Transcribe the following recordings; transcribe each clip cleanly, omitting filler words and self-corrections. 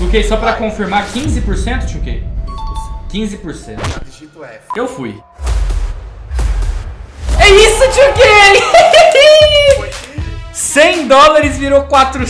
Ok, só pra confirmar, 15%, Tchuquei? 15%. Digito F. Eu fui. É isso, Tchuquei! $100 virou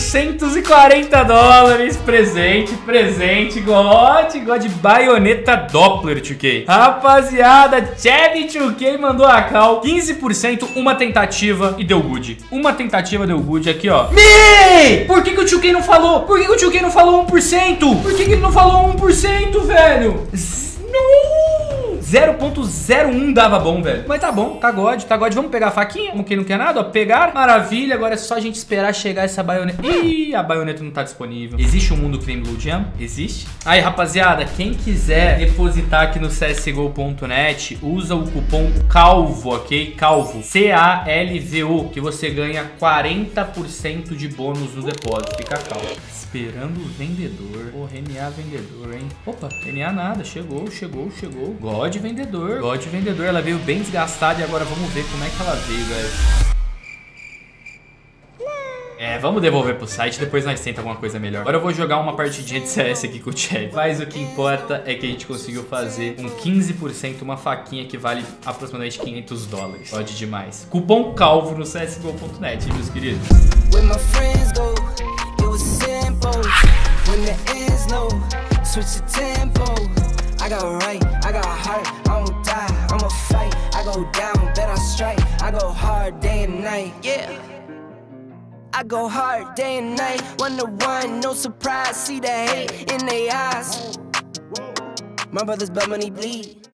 $440. Presente. God baioneta Doppler, Tchuquei. Rapaziada, Chevy Tchuquei mandou a cal. 15%, uma tentativa e deu good. Uma tentativa deu good aqui, ó. Por que o Tchuquei não falou? Por que o Tchuquei não falou 1%? Por que ele não falou 1%, velho? Não! 0.01 dava bom, velho. Mas tá bom, tá God. Vamos pegar a faquinha? Como quem não quer nada, ó. Pegar, maravilha. Agora é só a gente esperar chegar essa baioneta. Ih, a baioneta não tá disponível. Existe um mundo que tem Blue Jam? Existe. Aí, rapaziada, quem quiser depositar aqui no csgo.net, usa o cupom CALVO, ok? CALVO. C-A-L-V-O, que você ganha 40% de bônus no depósito. Fica calmo. Esperando o vendedor. Pô, NA vendedor, hein? Opa, NA nada. Chegou. God vendedor. Ela veio bem desgastada e agora vamos ver como é que ela veio, velho. Vamos devolver pro site, depois nós tenta alguma coisa melhor. Agora eu vou jogar uma partidinha de CS aqui com o Chevy. Mas o que importa é que a gente conseguiu fazer um 15%, uma faquinha que vale aproximadamente $500. Pode demais. Cupom CALVO no csgo.net, meus queridos. I got right, I got heart, I won't die, I'ma fight. I go down, bet I strike, I go hard day and night, yeah. I go hard day and night, 1 to 1, no surprise, see the hate in their eyes. My brothers blood money bleed.